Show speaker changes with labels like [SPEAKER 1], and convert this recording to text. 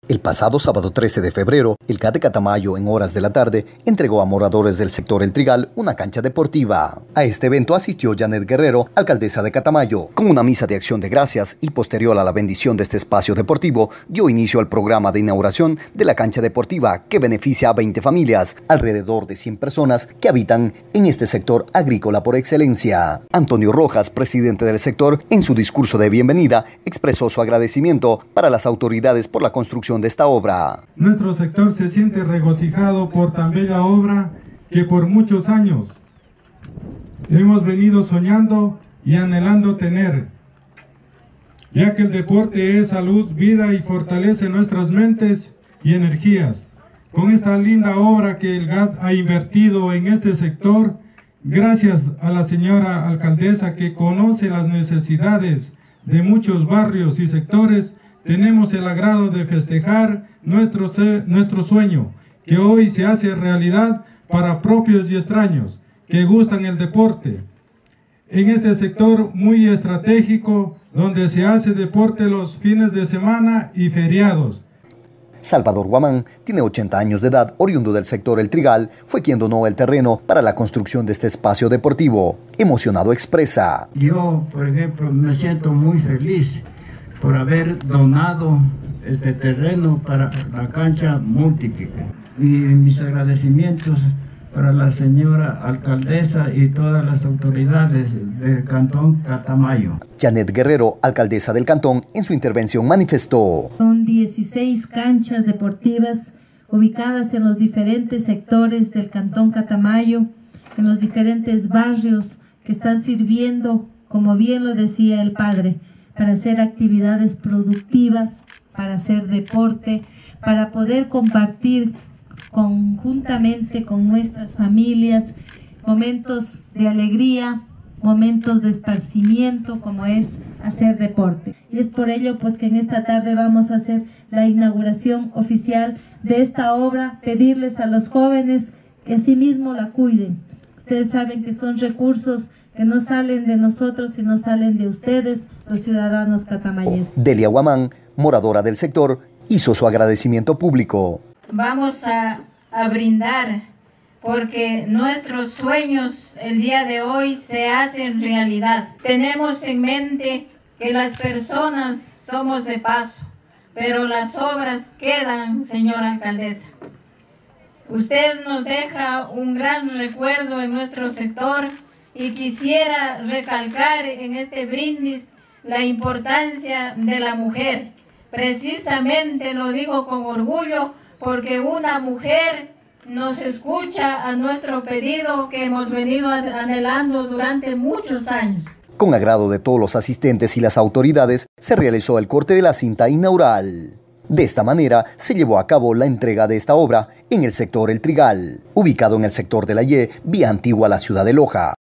[SPEAKER 1] El pasado sábado 13 de febrero, el CAT de Catamayo, en horas de la tarde, entregó a moradores del sector El Trigal una cancha deportiva. A este evento asistió Janet Guerrero, alcaldesa de Catamayo. Con una misa de acción de gracias y posterior a la bendición de este espacio deportivo, dio inicio al programa de inauguración de la cancha deportiva que beneficia a 20 familias, alrededor de 100 personas que habitan en este sector agrícola por excelencia. Antonio Rojas, presidente del sector, en su discurso de bienvenida, expresó su agradecimiento para las autoridades por la construcción de esta obra.
[SPEAKER 2] Nuestro sector se siente regocijado por tan bella obra que por muchos años hemos venido soñando y anhelando tener, ya que el deporte es salud, vida y fortalece nuestras mentes y energías. Con esta linda obra que el GAT ha invertido en este sector, gracias a la señora alcaldesa que conoce las necesidades de muchos barrios y sectores, tenemos el agrado de festejar nuestro sueño, que hoy se hace realidad para propios y extraños que gustan el deporte. En este sector muy estratégico, donde se hace deporte los fines de semana y feriados.
[SPEAKER 1] Salvador Guamán tiene 80 años de edad, oriundo del sector El Trigal, fue quien donó el terreno para la construcción de este espacio deportivo. Emocionado expresa:
[SPEAKER 3] yo, por ejemplo, me siento muy feliz por haber donado este terreno para la cancha múltiple. Y mis agradecimientos para la señora alcaldesa y todas las autoridades del Cantón Catamayo.
[SPEAKER 1] Janet Guerrero, alcaldesa del cantón, en su intervención manifestó:
[SPEAKER 4] son 16 canchas deportivas ubicadas en los diferentes sectores del Cantón Catamayo, en los diferentes barrios que están sirviendo, como bien lo decía el padre, para hacer actividades productivas, para hacer deporte, para poder compartir conjuntamente con nuestras familias momentos de alegría, momentos de esparcimiento, como es hacer deporte. Y es por ello pues que en esta tarde vamos a hacer la inauguración oficial de esta obra, pedirles a los jóvenes que asimismo la cuiden. Ustedes saben que son recursos que no salen de nosotros, sino salen de ustedes, los ciudadanos catamayenses.
[SPEAKER 1] Delia Guamán, moradora del sector, hizo su agradecimiento público.
[SPEAKER 5] Vamos a brindar porque nuestros sueños el día de hoy se hacen realidad. Tenemos en mente que las personas somos de paso, pero las obras quedan, señora alcaldesa. Usted nos deja un gran recuerdo en nuestro sector y quisiera recalcar en este brindis la importancia de la mujer. Precisamente lo digo con orgullo porque una mujer nos escucha a nuestro pedido que hemos venido anhelando durante muchos años.
[SPEAKER 1] Con agrado de todos los asistentes y las autoridades, se realizó el corte de la cinta inaugural. De esta manera, se llevó a cabo la entrega de esta obra en el sector El Trigal, ubicado en el sector de la Y, vía antigua a la ciudad de Loja.